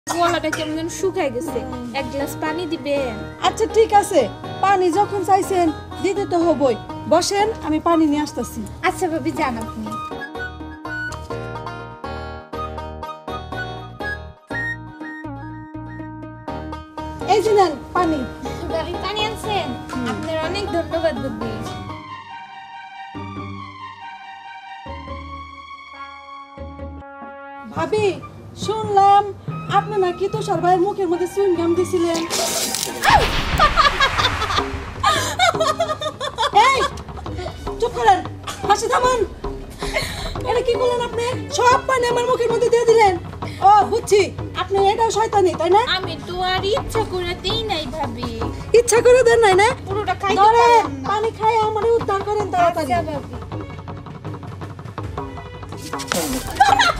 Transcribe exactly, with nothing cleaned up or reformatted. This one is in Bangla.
গলাটা কেমন যেন শুকায় গেছে, এক গ্লাস পানি দিবেন? আচ্ছা ঠিক আছে, পানি যখন চাইছেন দিতে তো হবই। বসেন, আমি পানি নিয়ে আসতেছি। আচ্ছা ভাবি, যান আপনি। এই যে নেন পানি। ভাবি পানি আনছেন? আপনার অনেক ধন্যবাদ ভাবি। ভাবি, শুনলাম আপনি নাকি তুষার ভাইয়ের মুখের মধ্যে চুইংগাম দিছিলেন। এই চুপ করেন, হাসি থামান। এটা কি বললেন আপনি? সব পানি আমার মুখের মধ্যে দিয়ে দিলেন। ও বুঝছি, আপনি এটাও শয়তানি, তাই না? আমি তো আর ইচ্ছা করে দেই নাই ভাবি, ইচ্ছা করে দেন নাই না? পুরোটা খাইতে ধরেন, পারলাম না। পানি খাই আমারে উদ্ধার করেন তাড়াতাড়ি। আচ্ছা ভাবি।